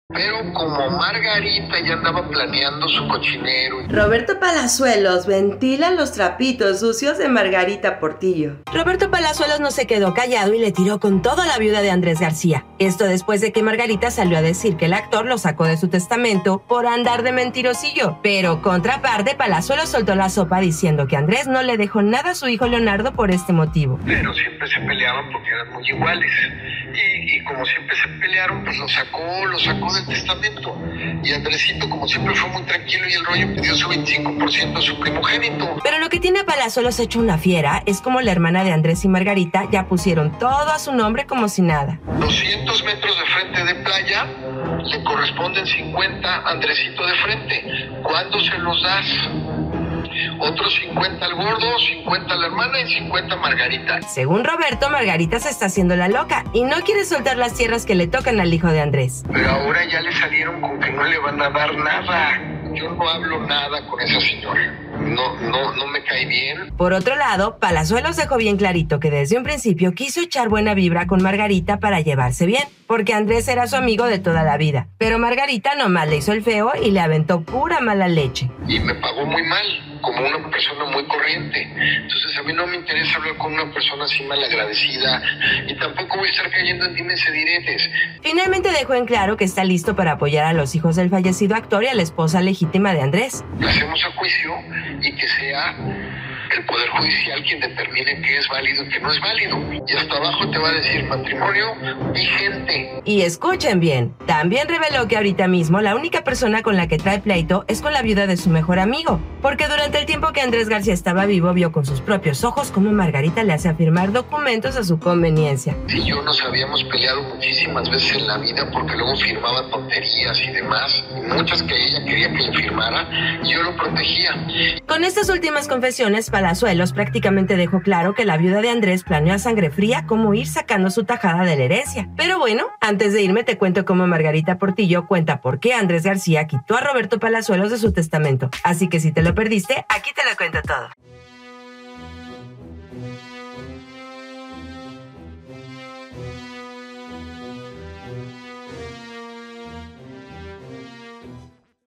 Pero como Margarita ya andaba planeando su cochinero. Roberto Palazuelos ventila los trapitos sucios de Margarita Portillo. Roberto Palazuelos no se quedó callado y le tiró con todo a la viuda de Andrés García. Esto después de que Margarita salió a decir que el actor lo sacó de su testamento por andar de mentirosillo. Pero contraparte, Palazuelos soltó la sopa diciendo que Andrés no le dejó nada a su hijo Leonardo por este motivo. Pero siempre se peleaban porque eran muy iguales. Y como siempre se pelearon, pues lo sacó del testamento. Y Andresito, como siempre, fue muy tranquilo y el rollo pidió su 25% a su primogénito. Pero lo que tiene a Palazuelos hecho una fiera es como la hermana de Andrés y Margarita ya pusieron todo a su nombre como si nada. 200 metros de frente de playa, le corresponden 50 a Andresito de frente. ¿Cuándo se los das? Otros 50 al gordo, 50 a la hermana y 50 a Margarita. Según Roberto, Margarita se está haciendo la loca y no quiere soltar las tierras que le tocan al hijo de Andrés. Pero ahora ya le salieron con que no le van a dar nada. Yo no hablo nada con esa señora. No me cae bien. Por otro lado, Palazuelos dejó bien clarito que desde un principio quiso echar buena vibra con Margarita para llevarse bien, porque Andrés era su amigo de toda la vida. Pero Margarita nomás le hizo el feo y le aventó pura mala leche. Y me pagó muy mal, como una persona muy corriente. Entonces a mí no me interesa hablar con una persona así malagradecida y tampoco voy a estar cayendo en dimes y diretes. Finalmente dejó en claro que está listo para apoyar a los hijos del fallecido actor y a la esposa legítima de Andrés. Lo hacemos a juicio y que sea el Poder Judicial quien determine qué es válido y qué no es válido. Y hasta abajo te va a decir matrimonio vigente. Y escuchen bien, también reveló que ahorita mismo la única persona con la que trae pleito es con la viuda de su mejor amigo, porque durante el tiempo que Andrés García estaba vivo vio con sus propios ojos cómo Margarita le hace firmar documentos a su conveniencia. Y yo nos habíamos peleado muchísimas veces en la vida porque luego firmaba tonterías y demás, y muchas que ella quería que le firmara, y yo lo protegía. Con estas últimas confesiones, Palazuelos prácticamente dejó claro que la viuda de Andrés planeó a sangre fría cómo ir sacando su tajada de la herencia. Pero bueno, antes de irme te cuento cómo Margarita Portillo cuenta por qué Andrés García quitó a Roberto Palazuelos de su testamento. Así que si te lo perdiste, aquí te lo cuento todo.